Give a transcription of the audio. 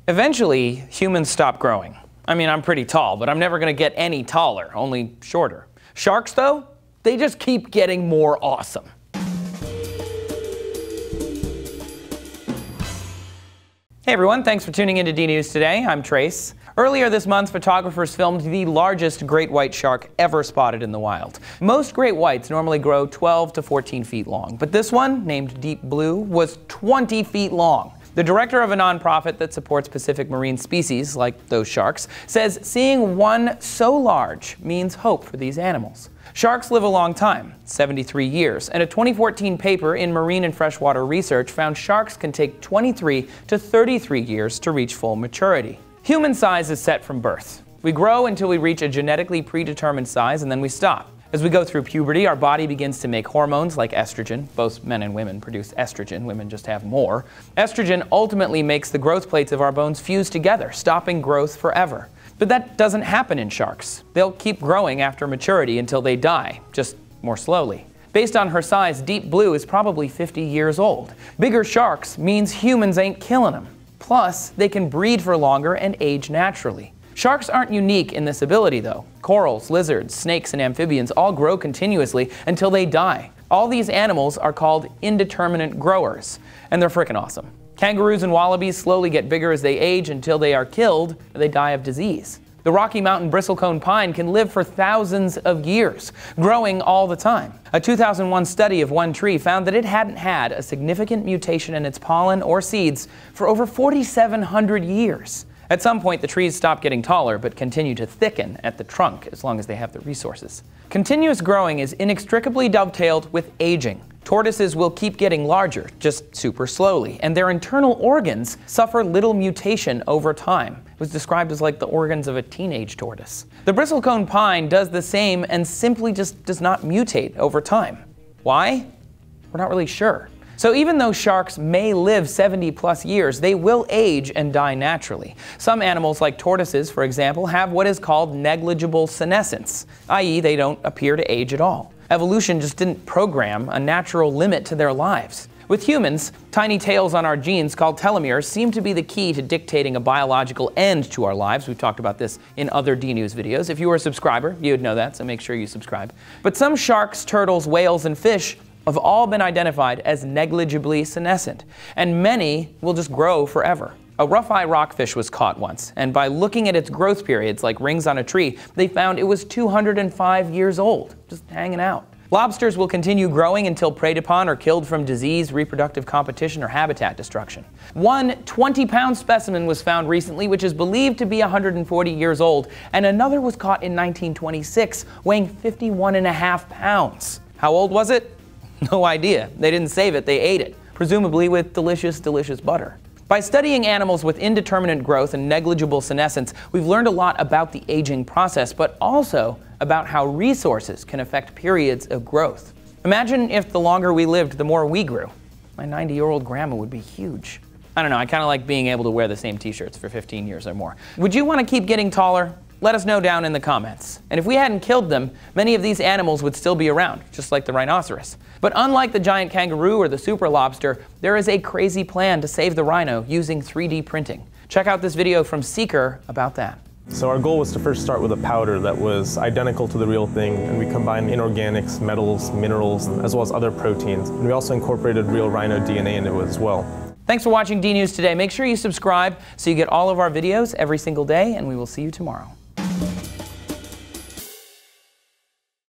Eventually, humans stop growing. I mean, I'm pretty tall, but I'm never going to get any taller, only shorter. Sharks, though, they just keep getting more awesome. Hey everyone, thanks for tuning into DNews today. I'm Trace. Earlier this month, photographers filmed the largest great white shark ever spotted in the wild. Most great whites normally grow 12 to 14 feet long, but this one, named Deep Blue, was 20 feet long. The director of a nonprofit that supports Pacific marine species, like those sharks, says seeing one so large means hope for these animals. Sharks live a long time, 73 years, and a 2014 paper in Marine and Freshwater Research found sharks can take 23 to 33 years to reach full maturity. Human size is set from birth. We grow until we reach a genetically predetermined size and then we stop. As we go through puberty, our body begins to make hormones like estrogen. Both men and women produce estrogen, women just have more. Estrogen ultimately makes the growth plates of our bones fuse together, stopping growth forever. But that doesn't happen in sharks. They'll keep growing after maturity until they die, just more slowly. Based on her size, Deep Blue is probably 50 years old. Bigger sharks means humans ain't killing them. Plus, they can breed for longer and age naturally. Sharks aren't unique in this ability, though. Corals, lizards, snakes, and amphibians all grow continuously until they die. All these animals are called indeterminate growers, and they're freaking awesome. Kangaroos and wallabies slowly get bigger as they age until they are killed or they die of disease. The Rocky Mountain bristlecone pine can live for thousands of years, growing all the time. A 2001 study of one tree found that it hadn't had a significant mutation in its pollen or seeds for over 4,700 years. At some point, the trees stop getting taller, but continue to thicken at the trunk as long as they have the resources. Continuous growing is inextricably dovetailed with aging. Tortoises will keep getting larger, just super slowly, and their internal organs suffer little mutation over time. It was described as like the organs of a teenage tortoise. The bristlecone pine does the same and simply just does not mutate over time. Why? We're not really sure. So even though sharks may live 70+ years, they will age and die naturally. Some animals, like tortoises, for example, have what is called negligible senescence, i.e. they don't appear to age at all. Evolution just didn't program a natural limit to their lives. With humans, tiny tails on our genes called telomeres seem to be the key to dictating a biological end to our lives. We've talked about this in other DNews videos. If you were a subscriber, you would know that, so make sure you subscribe. But some sharks, turtles, whales, and fish have all been identified as negligibly senescent, and many will just grow forever. A rough-eye rockfish was caught once, and by looking at its growth periods like rings on a tree, they found it was 205 years old, just hanging out. Lobsters will continue growing until preyed upon or killed from disease, reproductive competition, or habitat destruction. One 20-pound specimen was found recently, which is believed to be 140 years old, and another was caught in 1926, weighing 51.5 pounds. How old was it? No idea. They didn't save it, they ate it, presumably with delicious, delicious butter. By studying animals with indeterminate growth and negligible senescence, we've learned a lot about the aging process, but also about how resources can affect periods of growth. Imagine if the longer we lived, the more we grew. My 90-year-old grandma would be huge. I don't know, I kind of like being able to wear the same t-shirts for 15 years or more. Would you want to keep getting taller? Let us know down in the comments. And if we hadn't killed them, many of these animals would still be around, just like the rhinoceros. But unlike the giant kangaroo or the super lobster, there is a crazy plan to save the rhino using 3D printing. Check out this video from Seeker about that. So our goal was to first start with a powder that was identical to the real thing, and we combined inorganics, metals, minerals, as well as other proteins. And we also incorporated real rhino DNA into it as well. Thanks for watching DNews today. Make sure you subscribe so you get all of our videos every single day, and we will see you tomorrow.